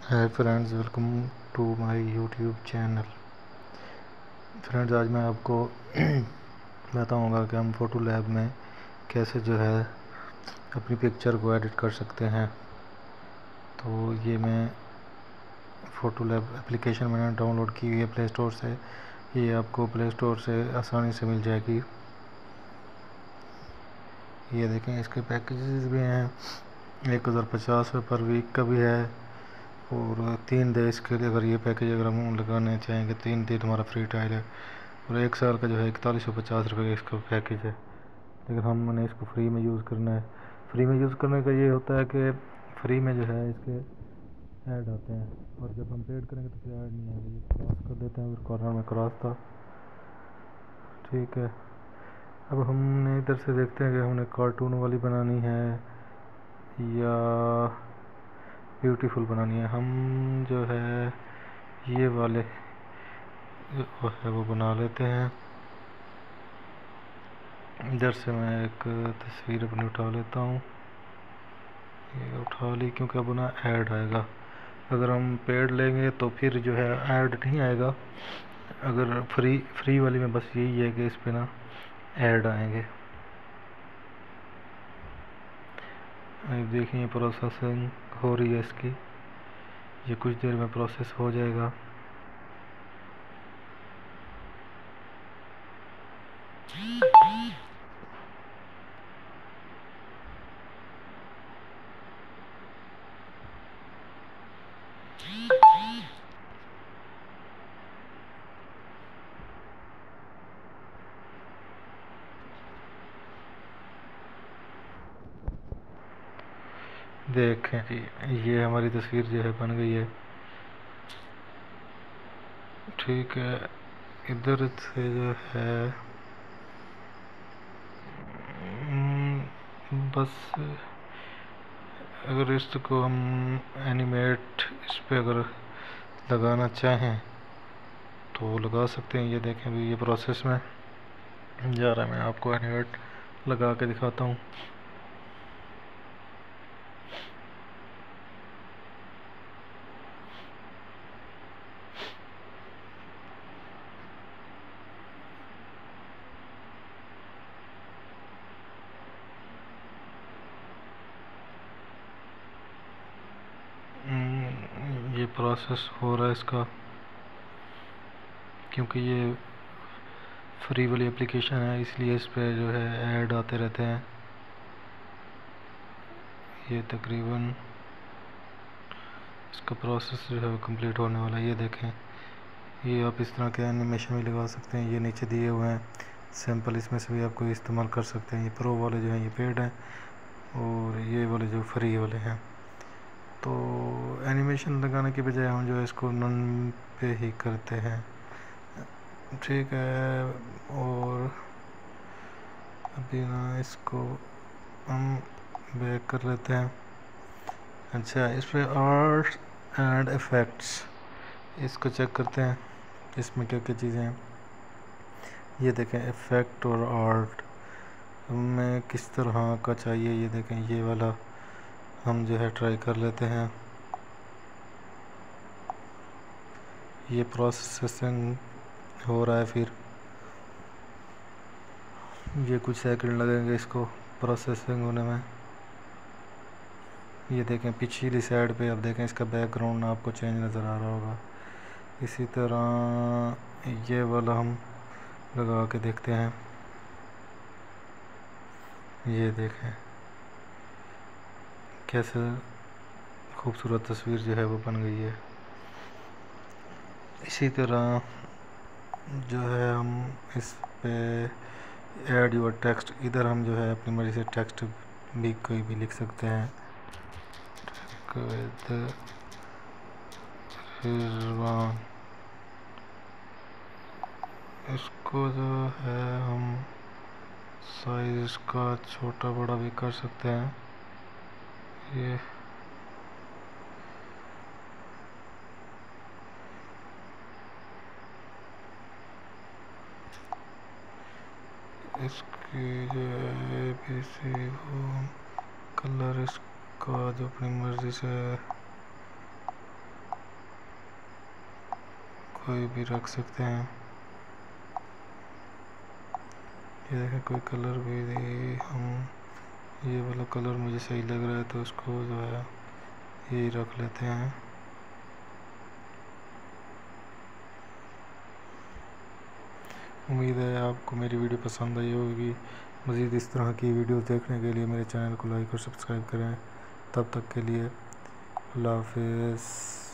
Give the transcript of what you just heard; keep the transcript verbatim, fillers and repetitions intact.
Hi friends, welcome to my YouTube channel. Friends, आज मैं आपको बताऊंगा कि हम फ़ोटो लैब में कैसे जो है अपनी पिक्चर को एडिट कर सकते हैं। तो ये मैं फ़ोटो लैब एप्लीकेशन मैंने डाउनलोड की हुई है प्ले स्टोर से। ये आपको प्ले स्टोर से आसानी से मिल जाएगी। ये देखें, इसके पैकेजेस भी हैं। एक हज़ार पचास रुपये पर वीक का भी है और तीन देश के लिए अगर ये पैकेज अगर हम लगाने चाहेंगे तीन दिन हमारा फ्री ट्रायल है। और एक साल का जो है इकतालीस सौ पचास रुपये का इसका पैकेज है। लेकिन हमने इसको फ्री में यूज़ करना है। फ्री में यूज़ करने का ये होता है कि फ्री में जो है इसके ऐड आते हैं, और जब हम पेड करेंगे तो फिर ऐड नहीं आएगा। ये क्रॉस कर देते हैं, फिर कॉर्नर में क्रॉस था। ठीक है, अब हमने इधर से देखते हैं कि हमने कार्टून वाली बनानी है या ब्यूटीफुल बनानी है। हम जो है ये वाले वो है वो बना लेते हैं। इधर से मैं एक तस्वीर अपनी उठा लेता हूँ। ये उठा ली क्योंकि अब ना ऐड आएगा। अगर हम पेड लेंगे तो फिर जो है ऐड नहीं आएगा। अगर फ्री फ्री वाली में बस यही है कि इस पे ना ऐड आएंगे। देखिए प्रोसेसिंग हो रही है इसकी, ये कुछ देर में प्रोसेस हो जाएगा। देखें जी, ये हमारी तस्वीर जो है बन गई है। ठीक है, इधर से जो है बस अगर इसको हम एनिमेट इस पे अगर लगाना चाहें तो लगा सकते हैं। ये देखें भी, ये प्रोसेस में जा रहा है। मैं आपको एनिमेट लगा के दिखाता हूँ। ये प्रोसेस हो रहा है इसका, क्योंकि ये फ्री वाली एप्लीकेशन है इसलिए इस पे जो है ऐड आते रहते हैं। ये तकरीबन इसका प्रोसेस जो है वो कंप्लीट होने वाला है। ये देखें, ये आप इस तरह के एनिमेशन भी लगा सकते हैं। ये नीचे दिए हुए हैं सैंपल, इसमें से भी आपको इस्तेमाल कर सकते हैं। ये प्रो वाले जो हैं ये पेड हैं और ये वाले जो फ्री वाले हैं। तो एनिमेशन लगाने के बजाय हम जो है इसको नन पे ही करते हैं। ठीक है, और अभी ना इसको हम बैक कर लेते हैं। अच्छा, इस पर आर्ट एंड इफ़ेक्ट्स इसको चेक करते हैं, इसमें क्या क्या चीज़ें हैं। ये देखें, इफ़ेक्ट और आर्ट हमें किस तरह का चाहिए। ये देखें, ये वाला हम जो है ट्राई कर लेते हैं। ये प्रोसेसिंग हो रहा है, फिर ये कुछ सेकंड लगेंगे इसको प्रोसेसिंग होने में। ये देखें, पिछली साइड पे अब देखें इसका बैकग्राउंड आपको चेंज नज़र आ रहा होगा। इसी तरह ये वाला हम लगा के देखते हैं। ये देखें कैसे खूबसूरत तस्वीर जो है वो बन गई है। इसी तरह जो है हम इस पे ऐड योर टेक्स्ट, इधर हम जो है अपनी मर्ज़ी से टेक्स्ट भी कोई भी लिख सकते हैं। इसको जो है हम साइज का छोटा बड़ा भी कर सकते हैं। ये इसकी जो है बी सी वो कलर इसका जो अपनी मर्ज़ी से कोई भी रख सकते हैं। ये देखें कोई कलर भी हम, ये वाला कलर मुझे सही लग रहा है तो उसको जो है यही रख लेते हैं। उम्मीद है आपको मेरी वीडियो पसंद आई होगी। मज़ीद इस तरह की वीडियो देखने के लिए मेरे चैनल को लाइक और सब्सक्राइब करें। तब तक के लिए अल्लाह हाफ़िज़।